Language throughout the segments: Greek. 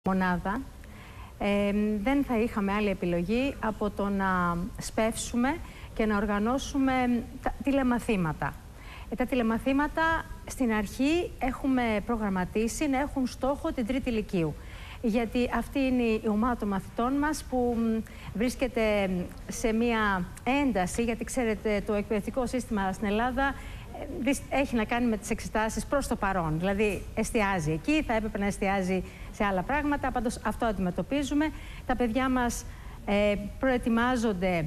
μονάδα, δεν θα είχαμε άλλη επιλογή από το να σπεύσουμε και να οργανώσουμε τηλεμαθήματα. Τα τηλεμαθήματα στην αρχή έχουμε προγραμματίσει να έχουν στόχο την Τρίτη Λυκείου. Γιατί αυτή είναι η ομάδα των μαθητών μας που βρίσκεται σε μία ένταση, γιατί ξέρετε το εκπαιδευτικό σύστημα στην Ελλάδα έχει να κάνει με τις εξετάσεις προς το παρόν. Δηλαδή εστιάζει εκεί, θα έπρεπε να εστιάζει σε άλλα πράγματα, πάντως αυτό αντιμετωπίζουμε. Τα παιδιά μας προετοιμάζονται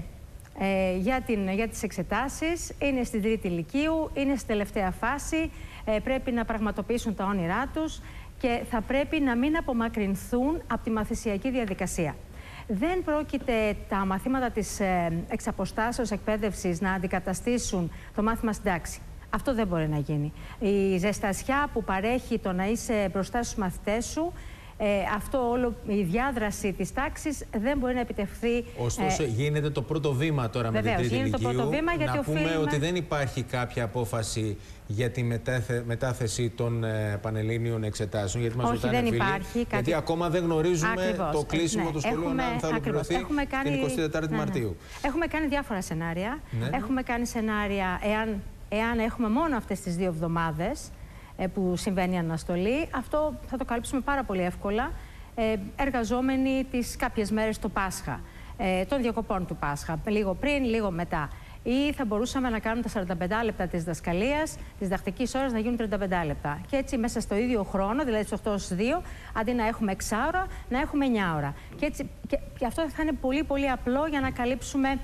για τις εξετάσεις, είναι στην Τρίτη Λυκείου, είναι στη τελευταία φάση, πρέπει να πραγματοποιήσουν τα όνειρά τους και θα πρέπει να μην απομακρυνθούν από τη μαθησιακή διαδικασία. Δεν πρόκειται τα μαθήματα της εξαποστάσεως εκπαίδευσης να αντικαταστήσουν το μάθημα στην τάξη. Αυτό δεν μπορεί να γίνει. Η ζεστασιά που παρέχει το να είσαι μπροστά στους μαθητές σου, αυτό όλο, η διάδραση της τάξης δεν μπορεί να επιτευχθεί. Ωστόσο, γίνεται το πρώτο βήμα τώρα με την Τρίτη Λυκείου. Να πούμε ότι δεν υπάρχει κάποια απόφαση για τη μετάθεση των πανελλήνιων εξετάσεων. Γιατί μας ρωτάνε φίλοι, γιατί ακόμα δεν γνωρίζουμε το κλείσιμο του σχολείου αν θα ολοκληρωθεί την 24η Μαρτίου. Έχουμε κάνει διάφορα σενάρια. Έχουμε κάνει σενάρια εάν έχουμε μόνο αυτές τις 2 εβδομάδες που συμβαίνει η αναστολή, αυτό θα το καλύψουμε πάρα πολύ εύκολα εργαζόμενοι τις κάποιες μέρες το Πάσχα, των διακοπών του Πάσχα, λίγο πριν, λίγο μετά. Ή θα μπορούσαμε να κάνουμε τα 45 λεπτά της διδασκαλίας, της διδακτικής ώρας να γίνουν 35 λεπτά. Και έτσι μέσα στο ίδιο χρόνο, δηλαδή στους 8-2, αντί να έχουμε 6 ώρα, να έχουμε 9 ώρα. Και αυτό θα είναι πολύ πολύ απλό για να καλύψουμε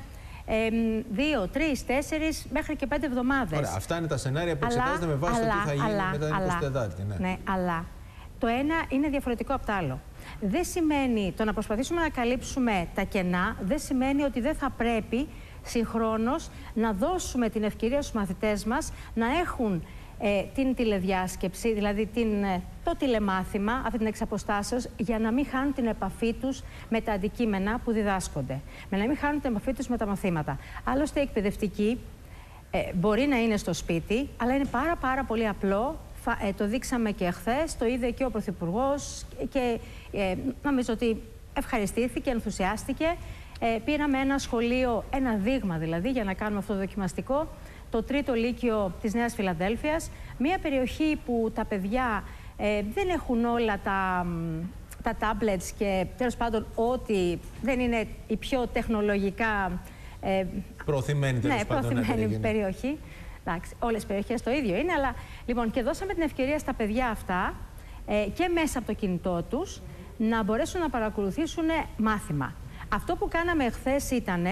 2, 3, 4 μέχρι και 5 εβδομάδες. Ωραία, αυτά είναι τα σενάρια που εξετάζονται με βάση το τι θα γίνει μετά την 24η. Ναι, αλλά το ένα είναι διαφορετικό από το άλλο. Δεν σημαίνει το να προσπαθήσουμε να καλύψουμε τα κενά, δεν σημαίνει ότι δεν θα πρέπει συγχρόνως να δώσουμε την ευκαιρία στους μαθητές μας να έχουν την τηλεδιάσκεψη, δηλαδή το τηλεμάθημα, αυτή την εξαποστάσεως, για να μην χάνουν την επαφή τους με τα αντικείμενα που διδάσκονται. Με να μην χάνουν την επαφή τους με τα μαθήματα. Άλλωστε, η εκπαιδευτική μπορεί να είναι στο σπίτι, αλλά είναι πάρα πολύ απλό. Το δείξαμε και χθες, το είδε και ο Πρωθυπουργός και νομίζω ότι ευχαριστήθηκε, ενθουσιάστηκε. Πήραμε ένα σχολείο, ένα δείγμα δηλαδή, για να κάνουμε αυτό το δοκιμαστικό, το 3ο Λύκειο της Νέας Φιλαδέλφειας, μια περιοχή που τα παιδιά δεν έχουν όλα τα tablets και τέλος πάντων ό,τι δεν είναι η πιο τεχνολογικά προωθημένη περιοχή. Εντάξει, όλες οι περιοχές το ίδιο είναι, αλλά λοιπόν και δώσαμε την ευκαιρία στα παιδιά αυτά και μέσα από το κινητό τους να μπορέσουν να παρακολουθήσουν μάθημα. Αυτό που κάναμε χθες ήταν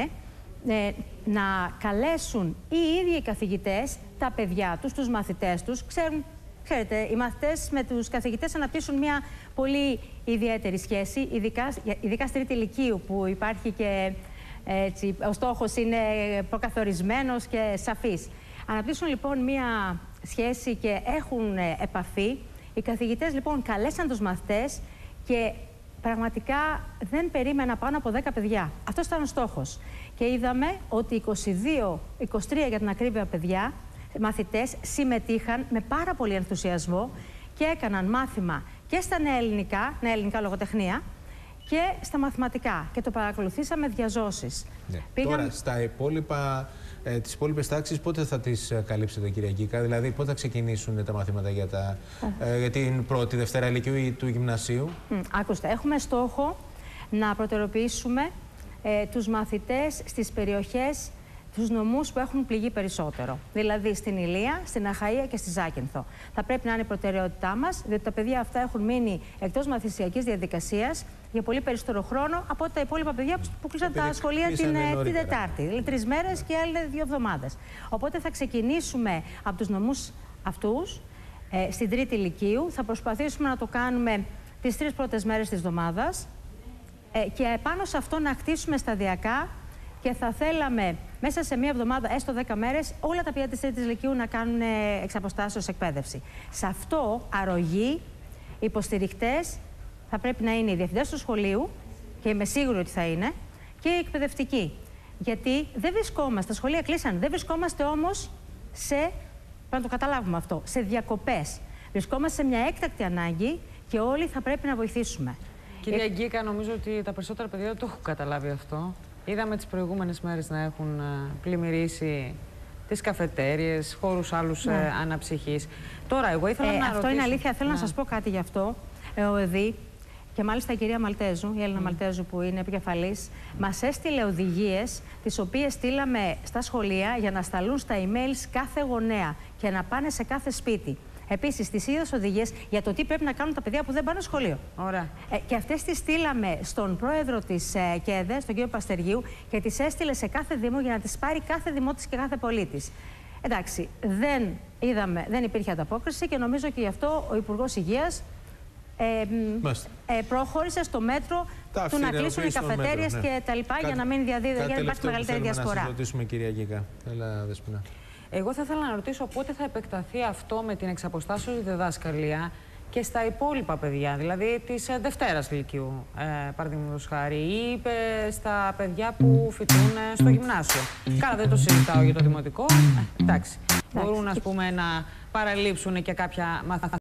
να καλέσουν οι ίδιοι οι καθηγητές τα παιδιά τους, τους μαθητές τους. Ξέρετε, οι μαθητές με τους καθηγητές αναπτύσσουν μια πολύ ιδιαίτερη σχέση, ειδικά στη Τρίτη Λυκείου, που υπάρχει και έτσι, ο στόχος είναι προκαθορισμένος και σαφής. Αναπτύσσουν λοιπόν μια σχέση και έχουν επαφή. Οι καθηγητές λοιπόν καλέσαν τους μαθητές και πραγματικά δεν περίμενα πάνω από 10 παιδιά. Αυτός ήταν ο στόχος. Και είδαμε ότι 22-23 για την ακρίβεια παιδιά, μαθητές, συμμετείχαν με πάρα πολύ ενθουσιασμό και έκαναν μάθημα και στα νέα ελληνικά λογοτεχνία και στα μαθηματικά. Και το παρακολουθήσαμε διαζώσεις. Ναι. Τώρα, στα υπόλοιπα, τις υπόλοιπες τάξεις, πότε θα τις καλύψετε, κυρία Γκίκα? Δηλαδή, πότε θα ξεκινήσουν τα μαθήματα για την πρώτη, Δευτέρα Λυκείου ή του Γυμνασίου? Άκουστε, έχουμε στόχο να προτεραιοποιήσουμε τους μαθητές στις περιοχές, τους νομούς που έχουν πληγεί περισσότερο. Δηλαδή στην Ηλία, στην Αχαΐα και στη Ζάκυνθο. Θα πρέπει να είναι η προτεραιότητά μας, διότι τα παιδιά αυτά έχουν μείνει εκτός μαθησιακής διαδικασίας για πολύ περισσότερο χρόνο από τα υπόλοιπα παιδιά που κλείσαν τα σχολεία την Τετάρτη. Δηλαδή 3 μέρες και άλλες 2 εβδομάδες. Οπότε θα ξεκινήσουμε από τους νομούς αυτούς στην Τρίτη Λυκείου. Θα προσπαθήσουμε να το κάνουμε τις 3 πρώτες μέρες της εβδομάδας και επάνω σε αυτό να χτίσουμε σταδιακά. Και θα θέλαμε μέσα σε μία εβδομάδα, έστω 10 μέρες, όλα τα παιδιά της Τρίτης Λυκείου να κάνουν εξαποστάσεως εκπαίδευση. Σε αυτό, αρρωγοί, υποστηριχτές, θα πρέπει να είναι οι διευθυντές του σχολείου, και είμαι σίγουρη ότι θα είναι, και οι εκπαιδευτικοί. Γιατί δεν βρισκόμαστε, τα σχολεία κλείσαν, δεν βρισκόμαστε όμως πρέπει να το καταλάβουμε αυτό, σε διακοπές. Βρισκόμαστε σε μια έκτακτη ανάγκη και όλοι θα πρέπει να βοηθήσουμε. Κυρία Γκίκα, νομίζω ότι τα περισσότερα παιδιά δεν το έχουν καταλάβει αυτό. Είδαμε τις προηγούμενες μέρες να έχουν πλημμυρίσει τις καφετέριες, χώρους άλλους αναψυχής. Τώρα, εγώ ήθελα να ρωτήσω... Αυτό είναι αλήθεια. Θέλω να σας πω κάτι γι' αυτό. Ο ΕΔΗ, και μάλιστα η κυρία Μαλτέζου, η Έλληνα Μαλτέζου που είναι επικεφαλής, μας έστειλε οδηγίες, τις οποίες στείλαμε στα σχολεία για να σταλούν στα emails κάθε γονέα και να πάνε σε κάθε σπίτι. Επίσης, τις ίδιες οδηγίες για το τι πρέπει να κάνουν τα παιδιά που δεν πάνε σχολείο. Ωραία. Και αυτές τις στείλαμε στον πρόεδρο της ΚΕΔΕ, τον κύριο Παστεργίου, και τις έστειλε σε κάθε δήμο για να τις πάρει κάθε δημότης και κάθε πολίτης. Εντάξει, δεν υπήρχε ανταπόκριση και νομίζω και γι' αυτό ο Υπουργός Υγείας προχώρησε στο μέτρο του να κλείσουν οι καφετέριες και τα λοιπά για να μην υπάρχει μεγαλύτερη διασπορά. Να σας ρωτήσουμε, κυρία Γκίκα. Έλα, Δεσποιნა. Εγώ θα ήθελα να ρωτήσω πότε θα επεκταθεί αυτό με την εξαποστάσεως διδάσκαλια και στα υπόλοιπα παιδιά, δηλαδή της Δευτέρας Λυκείου, παραδείγματος χάρη, ή στα παιδιά που φοιτούν στο γυμνάσιο. Καλά, δεν το συζητάω για το δημοτικό. Εντάξει. Μπορούν, ας πούμε, να παραλείψουν και κάποια μαθήματα.